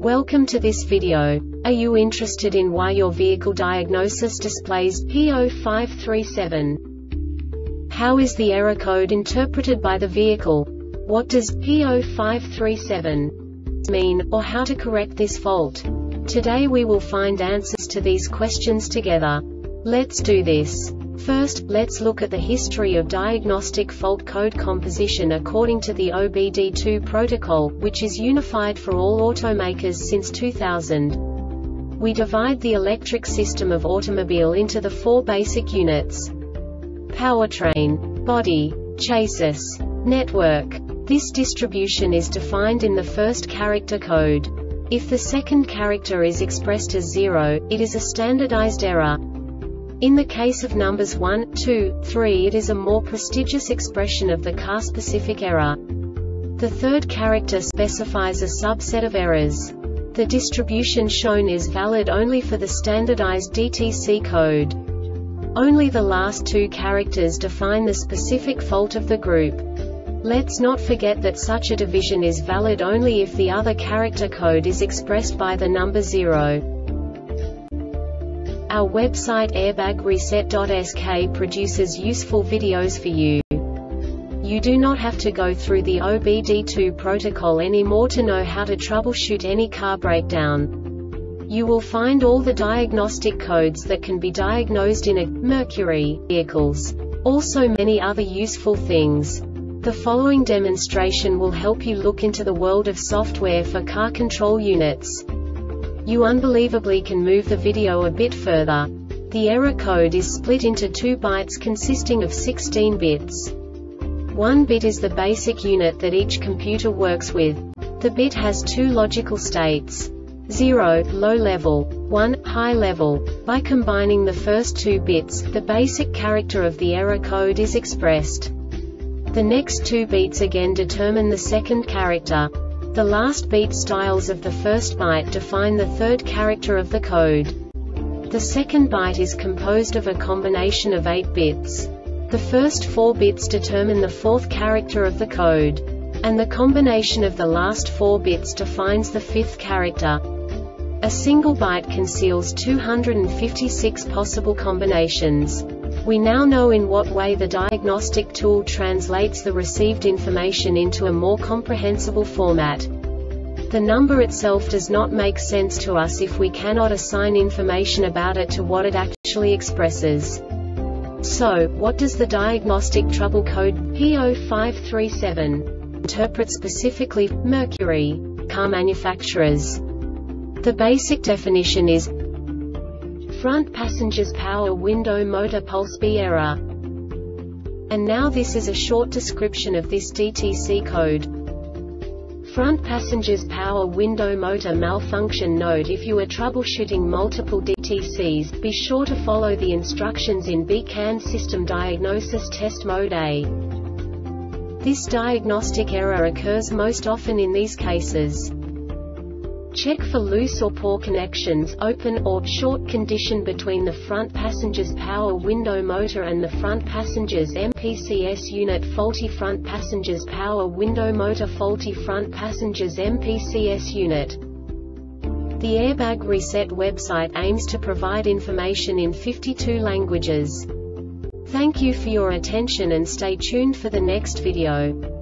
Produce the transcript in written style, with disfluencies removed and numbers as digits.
Welcome to this video. Are you interested in why your vehicle diagnosis displays P0537? How is the error code interpreted by the vehicle? What does P0537 mean, or how to correct this fault? Today we will find answers to these questions together. Let's do this. First, let's look at the history of diagnostic fault code composition according to the OBD2 protocol, which is unified for all automakers since 2000. We divide the electric system of automobile into the four basic units: powertrain, body, chassis, network. This distribution is defined in the first character code. If the second character is expressed as 0, it is a standardized error. In the case of numbers 1, 2, 3, it is a more prestigious expression of the car-specific error. The third character specifies a subset of errors. The distribution shown is valid only for the standardized DTC code. Only the last two characters define the specific fault of the group. Let's not forget that such a division is valid only if the other character code is expressed by the number 0. Our website airbagreset.sk produces useful videos for you. You do not have to go through the OBD2 protocol anymore to know how to troubleshoot any car breakdown. You will find all the diagnostic codes that can be diagnosed in a Mercury vehicles. Also many other useful things. The following demonstration will help you look into the world of software for car control units. You unbelievably can move the video a bit further. The error code is split into 2 bytes consisting of 16 bits. 1 bit is the basic unit that each computer works with. The bit has 2 logical states: 0, low level, 1, high level. By combining the first 2 bits, the basic character of the error code is expressed. The next 2 beats again determine the second character. The last beat styles of the first byte define the third character of the code. The second byte is composed of a combination of 8 bits. The first 4 bits determine the fourth character of the code. And the combination of the last 4 bits defines the fifth character. A single byte conceals 256 possible combinations. We now know in what way the diagnostic tool translates the received information into a more comprehensible format. The number itself does not make sense to us if we cannot assign information about it to what it actually expresses. So, what does the diagnostic trouble code P0537 interpret specifically for Mercury car manufacturers? The basic definition is front passenger's power window motor pulse B error. And now this is a short description of this DTC code. Front passenger's power window motor malfunction. Note: if you are troubleshooting multiple DTCs, be sure to follow the instructions in BCAN System Diagnosis Test Mode A. This diagnostic error occurs most often in these cases: check for loose or poor connections, open or short condition between the front passenger's power window motor and the front passenger's MPCS unit, faulty front passenger's power window motor, faulty front passenger's MPCS unit. The Airbag Reset website aims to provide information in 52 languages. Thank you for your attention and stay tuned for the next video.